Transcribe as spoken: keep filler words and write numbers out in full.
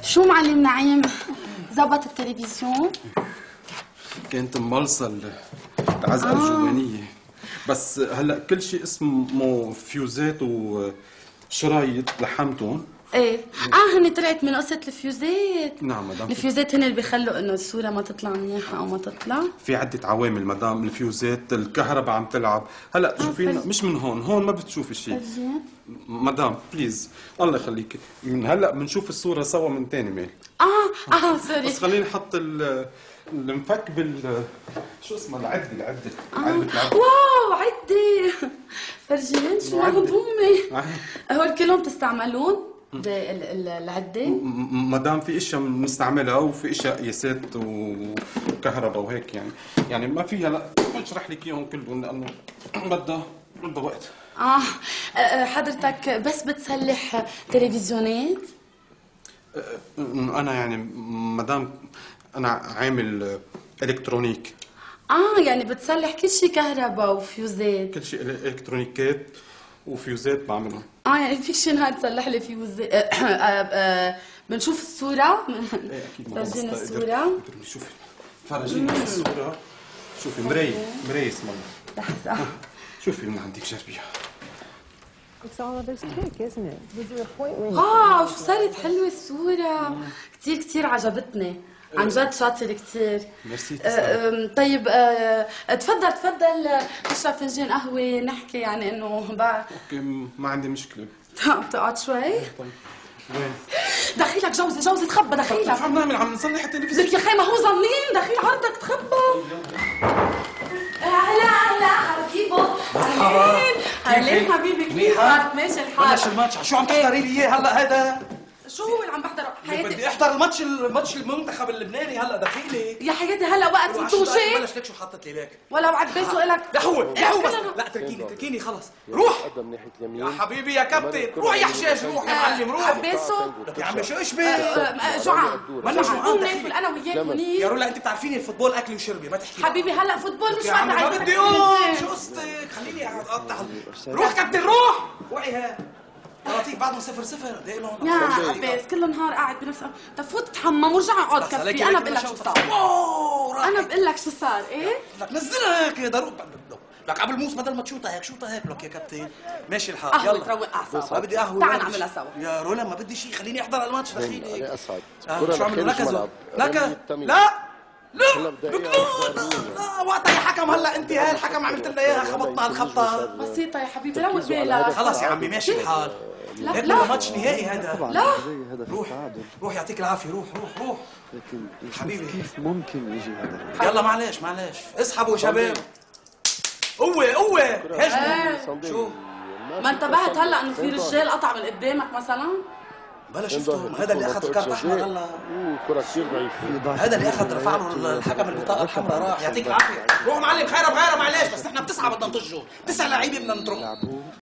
شو معلم نعيم؟ زبط التلفزيون؟ كانت مملصة العزقة آه. الجوانية، بس هلا كل شيء اسمه فيوزات وشرايط لحمتهم. ايه اه هن طلعت من قصة الفيوزات. نعم مدام. الفيوزات هن اللي بيخلوا انه الصورة ما تطلع منيحة او ما تطلع. في عدة عوامل مدام، الفيوزات، الكهرباء عم تلعب. هلا آه شوفي فل... مش من هون، هون ما بتشوفي شيء. مدام بليز الله يخليكي، من هلا بنشوف الصورة سوا من تاني ميل. اه اه سوري. بس خليني نحط ال المفك بال شو اسمها العدة العدة آه. واو عدة فرجيني شو مهضومة. هول كلهم تستعملون العدة؟ مدام في اشياء بنستعملها وفي اشياء قياسات وكهرباء وهيك يعني، يعني ما فيها لا بشرح لك اياهم كلهم لانه بدها بدها وقت. اه حضرتك بس بتصلح تلفزيونات؟ انا يعني مدام انا عامل الكترونيك. اه يعني بتصلح كل شيء كهرباء وفيوزات؟ كل شيء الكترونيكات وفيوزات بعملهم. اه يعني فيك شي نهار تصلح لي فيوزات؟ آه آه آه بنشوف الصورة؟ ايه اكيد فرجينا الصورة. شوفي فرجيني الصورة. شوفي مراية مراية اسم الله. لحظة شوفي من عندك جربيها. It's all of his cake, isn't it? Was your appointment? اه شو صارت حلوة الصورة. كثير كثير عجبتني. عن جد شاطر كثير. ميرسي. أه طيب أه تفضل تفضل اشرب فنجان قهوة نحكي يعني انه بقى. اوكي ما عندي مشكلة. بتقعد شوي؟ طيب وين؟ دخيلك جوزي جوزي تخبى دخيلك. شو عم نعمل؟ عم نصلح التلفزيون. لك يا خي ما هو ظنين دخيل عرضك تخبى. هلا هلا حبيبو. مرحبا. اهلين حبيبي كيفك؟ ماشي الحال. بلش الماتش، شو عم تحضري لي اياه هلا هذا؟ شو هو اللي عم بحضره؟ حياتي بدي احضر الماتش الماتش المنتخب اللبناني هلا دخيلي. يا حياتي هلا وقت الطوشة. بلش لك شو حطت لي لك؟ ولا بعباسه الك. لا هو لا هو بس لا تركيني تركيني خلص روح يا حبيبي يا كابتن روح يا حجاج روح يا معلم روح. عباسه لك يا عمي شو ايش بك؟ جوعان منا جوعان ناكل انا وياك هونيك. يا رولا انت بتعرفيني الفوتبول اكلي وشربي ما تحكي. حبيبي هلا فوتبول مش يا عمي ما بدي اقوم شو قصتك؟ خليني اقطع. روح كابتن روح وعي ها طراطيف بعد ما صفر صفر دائما. يا عباس كل نهار قاعد بنفس. طب فوت تحمم ورجع اقعد كفي. انا بقول لك شو صار. انا بقول لك شو صار. ايه لك نزلها هيك ضرب لك قبل موس بدل ما تشوطها هيك شوطها هيك لك يا كابتن. ماشي الحال يلا تروق اعصابك. ما بدي قهوه. تعال نعملها سوا. يا رولا ما بدي شيء خليني احضر الماتش دخيلي. انا اسعد. شو عملوا نكزوا نكز لا لا لا وقتها يا حكم هلا انت هاي الحكم عملت لنا اياها خبطنا الخبطه. بسيطه يا حبيبي روق بالك. خلص يا عمي ماشي الحال. لا هيك لا ماتش نهائي هذا. لا روح روح يعطيك العافيه روح روح روح حبيبي. كيف ممكن يجي هذا؟ يلا معلش معلش اسحبوا شباب. قوه قوه هجموا. شو ما انتبهت هلا انه في رجال قطع من قدامك مثلا؟ بلا شفتوا هذا اللي اخذ كارت احمر هلا. اوه كرة كثير ضعيفة. هذا اللي اخذ رفع له الحكم البطاقه الحمراء راح. يعطيك العافيه روح معلم خيره بغيره معلش بس نحن بتسعه بدنا نطجوا تسع لعيبه بدنا نترك.